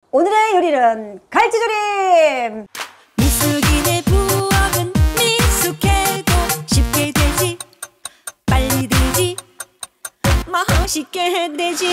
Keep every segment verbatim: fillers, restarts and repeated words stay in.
오늘의 요리는 갈치조림! 미숙인의 부엌은 미숙해도 쉽게 되지, 빨리 되지, 맛있게 되지.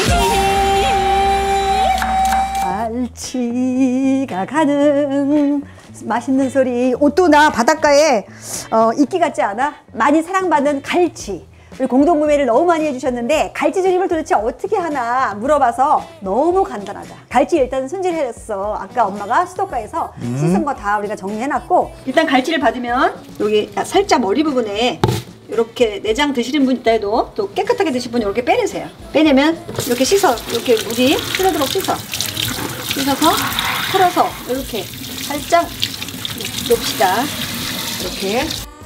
갈치가 가는 맛있는 소리. 또 나 바닷가에 어, 이끼 같지 않아? 많이 사랑받는 갈치. 우리 공동구매를 너무 많이 해주셨는데 갈치조림을 도대체 어떻게 하나 물어봐서 너무 간단하다. 갈치 일단 손질해놨어. 아까 엄마가 수도가에서 음. 씻은 거 다 우리가 정리해놨고, 일단 갈치를 받으면 여기 살짝 머리 부분에 이렇게 내장 드시는 분 있다 해도 또 깨끗하게 드실 분 이렇게 빼내세요. 빼내면 이렇게 씻어. 이렇게 물이 흐르도록 씻어. 씻어서 털어서 이렇게 살짝 놓읍시다. 이렇게.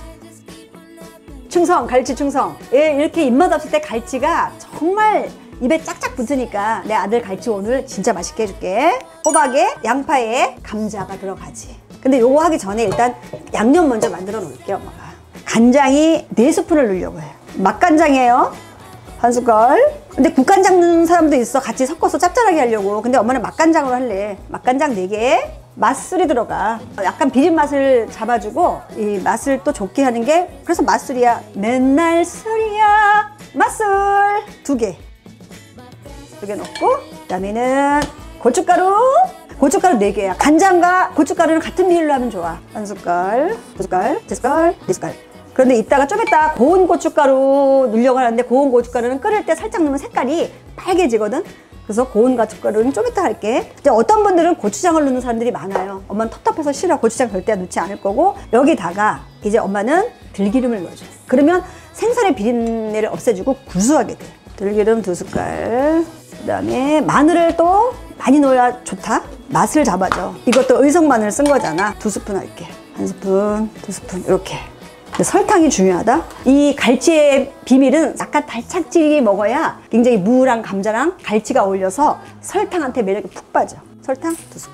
충성, 갈치 충성. 예, 이렇게 입맛 없을 때 갈치가 정말 입에 짝짝 붙으니까 내 아들 갈치 오늘 진짜 맛있게 해줄게. 호박에 양파에 감자가 들어가지. 근데 요거 하기 전에 일단 양념 먼저 만들어 놓을게요, 엄마가. 간장이 네 스푼을 넣으려고 해요. 맛간장이에요. 한 숟갈. 근데 국간장 넣는 사람도 있어. 같이 섞어서 짭짤하게 하려고. 근데 엄마는 맛간장으로 할래. 맛간장 네 개. 맛술이 들어가. 약간 비린 맛을 잡아주고 이 맛을 또 좋게 하는 게, 그래서 맛술이야. 맨날 술이야. 맛술 두 개. 두 개 넣고, 그 다음에는 고춧가루. 고춧가루 네 개야. 간장과 고춧가루는 같은 비율로 하면 좋아. 한 숟갈, 두 숟갈, 세 숟갈, 네 숟갈. 그런데 이따가 좀 이따 고운 고춧가루 넣으려고 하는데, 고운 고춧가루는 끓일 때 살짝 넣으면 색깔이 빨개지거든. 그래서 고운 고춧가루는 좀 이따 할게. 근데 어떤 분들은 고추장을 넣는 사람들이 많아요. 엄마는 텁텁해서 싫어. 고추장 절대 넣지 않을 거고, 여기다가 이제 엄마는 들기름을 넣어줘. 그러면 생선의 비린내를 없애주고 구수하게 돼. 들기름 두 숟갈. 그 다음에 마늘을 또 많이 넣어야 좋다. 맛을 잡아줘. 이것도 의성 마늘 쓴 거잖아. 두 스푼 할게. 한 스푼, 두 스푼 이렇게. 설탕이 중요하다. 이 갈치의 비밀은 약간 달짝지게 먹어야 굉장히 무랑 감자랑 갈치가 어울려서 설탕한테 매력이 푹 빠져. 설탕 두 숟갈.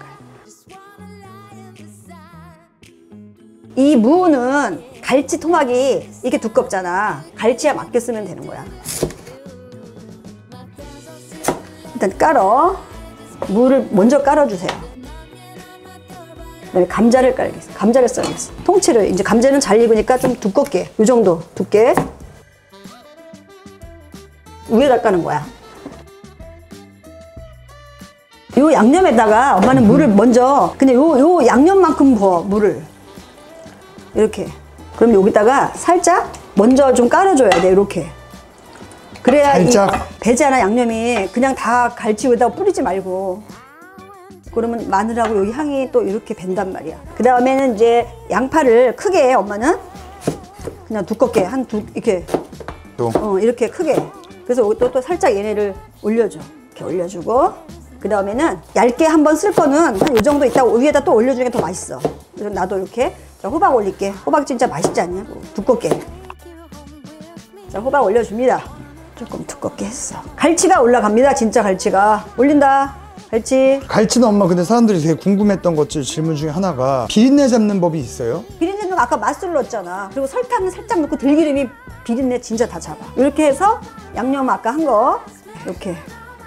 이 무는 갈치 토막이 이렇게 두껍잖아. 갈치에 맞게 쓰면 되는 거야. 일단 깔어. 무를 먼저 깔아주세요. 감자를 깔겠어. 감자를 썰겠어. 통째로. 이제 감자는 잘 익으니까 좀 두껍게, 이 정도 두께 위에다 까는 거야. 요 양념에다가 엄마는 물을 먼저 그냥 요, 요 양념만큼 부어. 물을 이렇게. 그럼 여기다가 살짝 먼저 좀 깔아줘야 돼. 이렇게. 그래야 살짝. 이 배지나 양념이 그냥 다 갈치 위에다가 뿌리지 말고. 그러면 마늘하고 여기 향이 또 이렇게 밴단 말이야. 그 다음에는 이제 양파를 크게, 엄마는 그냥 두껍게 한 두 이렇게 또. 어 이렇게 크게. 그래서 여기 또, 또 살짝 얘네를 올려줘. 이렇게 올려주고, 그 다음에는 얇게 한번 쓸 거는 한 이 정도 있다 위에다 또 올려주는 게 더 맛있어. 그래서 나도 이렇게. 자, 호박 올릴게. 호박 진짜 맛있지 않냐? 두껍게. 자, 호박 올려줍니다. 조금 두껍게 했어. 갈치가 올라갑니다. 진짜 갈치가 올린다. 갈치. 갈치는 엄마, 근데 사람들이 되게 궁금했던 것들 질문 중에 하나가 비린내 잡는 법이 있어요? 비린내는 아까 맛술 넣었잖아. 그리고 설탕을 살짝 넣고 들기름이 비린내 진짜 다 잡아. 이렇게 해서 양념 아까 한 거 이렇게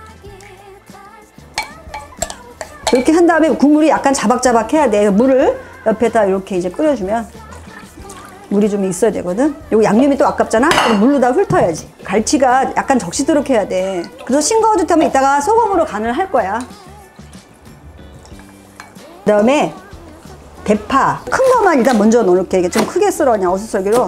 이렇게 한 다음에 국물이 약간 자박자박 해야 돼. 물을 옆에다 이렇게 이제 끓여주면 물이 좀 있어야 되거든. 요거 양념이 또 아깝잖아. 그럼 물로 다 훑어야지. 갈치가 약간 적시도록 해야 돼. 그래서 싱거워질 때면 이따가 소금으로 간을 할 거야. 그 다음에 대파 큰 거만 일단 먼저 넣을게. 이게 좀 크게 썰어. 그냥 어슷썰기로.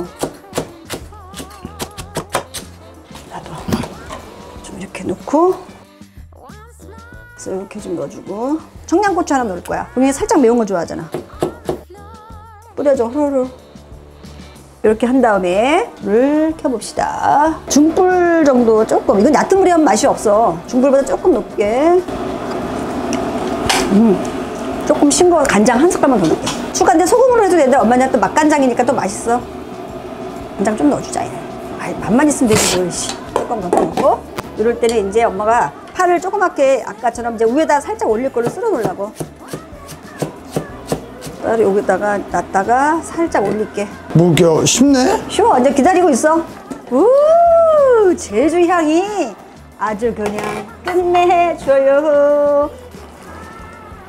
나도 좀 이렇게 넣고, 그래서 이렇게 좀 넣어주고, 청양고추 하나 넣을 거야. 여기 살짝 매운 거 좋아하잖아. 뿌려줘. 호로로. 이렇게 한 다음에 불을 켜봅시다. 중불 정도 조금. 이건 얕은 불이 하면 맛이 없어. 중불보다 조금 높게. 음, 조금 싱거워. 간장 한 숟갈만 더 넣을게. 추가인데 소금으로 해도 되는데 엄마는 또 맛간장이니까 또 맛있어. 간장 좀 넣어주자. 아이, 맛만 있으면 되지 뭘. 조금 더 넣고. 이럴 때는 이제 엄마가 파를 조그맣게 아까처럼 이제 위에다 살짝 올릴 걸로 쓸어 놓으려고. 따로 여기다가 놨다가 살짝 올릴게. 뭐 이게 쉽네? 쉬워. 이제 기다리고 있어. 우, 제주 향이 아주 그냥 끝내줘요.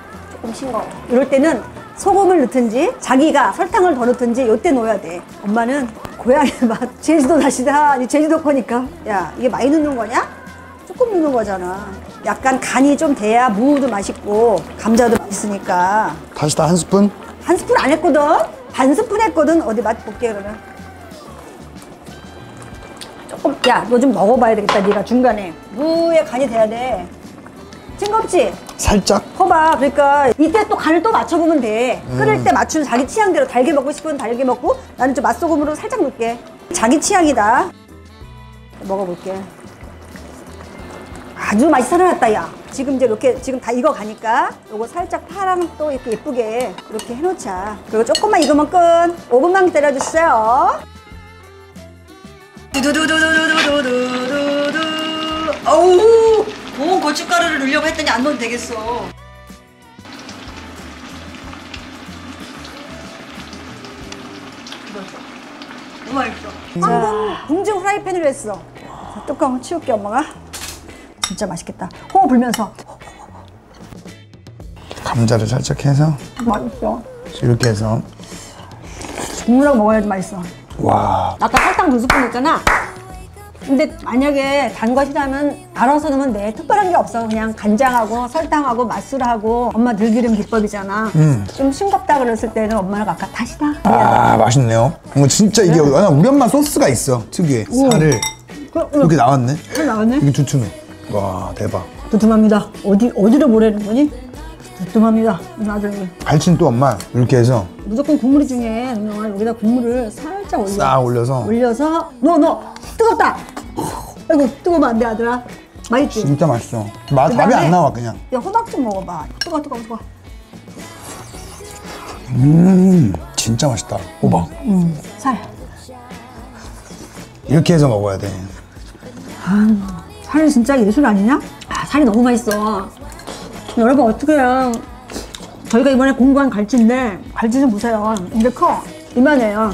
조금 싱거워. 이럴 때는 소금을 넣든지 자기가 설탕을 더 넣든지 이때 넣어야 돼. 엄마는 고향의 맛, 제주도 다시다. 제주도 거니까. 야, 이게 많이 넣는 거냐? 조금 넣는 거잖아. 약간 간이 좀 돼야 무도 맛있고 감자도 맛있으니까. 다시 다 한 스푼? 한 스푼 안 했거든? 반 스푼 했거든? 어디 맛 볼게 그러면. 조금, 야, 너 좀 먹어봐야 되겠다. 네가 중간에. 무에 간이 돼야 돼. 싱겁지? 살짝? 커봐. 그러니까 이때 또 간을 또 맞춰보면 돼. 음. 끓일 때 맞춘 자기 취향대로 달게 먹고 싶으면 달게 먹고 나는 좀 맛소금으로 살짝 넣을게. 자기 취향이다. 먹어볼게. 아주 맛이 살아났다, 야. 지금 이제 이렇게 지금 다 익어가니까 요거 살짝 파랑 또 이렇게 예쁘게 이렇게 해놓자. 그리고 조금만 익으면 끝. 오 분만 기다려주세요. 두두두두두두두두두. 어우, 고운 고춧가루를 넣으려고 했더니 안 넣어도 되겠어. 너무 맛있어. 한국 궁중 프라이팬으로 했어. 자, 뚜껑 치울게, 엄마가. 진짜 맛있겠다. 호흡 불면서. 감자를 살짝 해서 맛있어. 이렇게 해서. 국물하고 먹어야지 맛있어. 와. 아까 설탕 두 스푼 넣었잖아. 근데 만약에 단 거 싫어하면 알아서 넣으면 돼. 특별한 게 없어. 그냥 간장하고 설탕하고 맛술하고 엄마 들기름 비법이잖아. 음. 좀 싱겁다 그랬을 때는 엄마가 아까 다시다. 아, 맛있네요. 이거 진짜 이게 워낙 우리 엄마 소스가 있어. 특유의 살을 그, 이렇게 나왔네. 잘 나왔네. 이게 두툼해. 와, 대박. 두툼합니다. 어디, 어디로 보내는 거니? 두툼합니다. 나중에. 갈치는 또 엄마 이렇게 해서 무조건 국물이 중요해. 누나 여기다 국물을 살짝 올려. 싹 올려서 올려서 넣어 넣어. 뜨겁다. 아이고 뜨거우면 안 돼 아들아. 맛있지? 진짜 맛있어. 맛 답이 그다음에 안 나와 그냥. 야 호박 좀 먹어봐. 뜨거 뜨거 뜨거. 음, 진짜 맛있다. 호박. 음 살. 이렇게 해서 먹어야 돼. 아, 살이 진짜 예술 아니냐? 아, 살이 너무 맛있어. 여러분 어떻게 해요? 저희가 이번에 공부한 갈치인데 갈치 좀 보세요. 이게 커. 이만해요.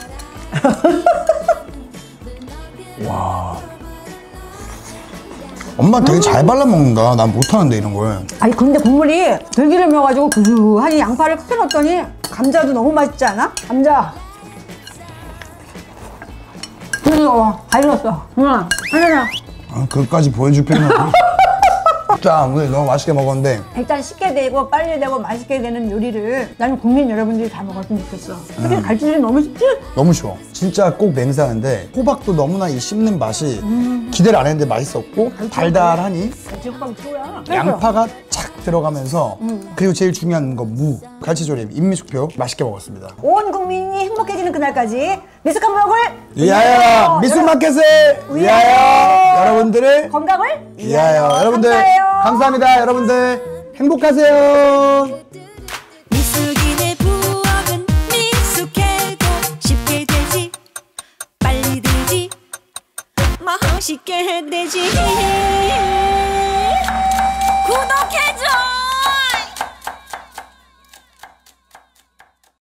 와. 엄마 되게 잘 발라 먹는다. 난 못하는데 이런 걸. 아니 근데 국물이 들기름이어가지고 구수하니 양파를 크게 넣었더니 감자도 너무 맛있지 않아? 감자. 이거 다 익었어. 누나 하나나. 아, 그것까지 보여줄 필요는 없어. 자, 오늘 너무 맛있게 먹었는데 일단 쉽게 되고 빨리 되고 맛있게 되는 요리를 나는 국민 여러분들이 다 먹었으면 좋겠어. 특히 갈치들이 너무 쉽지? 너무 쉬워. 진짜 꼭 맹세하는데 호박도 너무나 이 씹는 맛이 기대를 안 했는데 맛있었고 달달하니 갈치 호박이 최고야. 양파가 착 들어가면서 그리고 제일 중요한 거 무, 갈치조림, 인미숙표 맛있게 먹었습니다. 온 국민이 행복해지는 그날까지 미숙한 부엌을 위하여 미술마켓을 위하여 여러분들을 건강을 위하여 여러분들 감사해요. 감사합니다. 여러분들 행복하세요. 미숙인의 부엌은 미숙해도 쉽게 되지 빨리 되지 맛있게 되지 구독해줘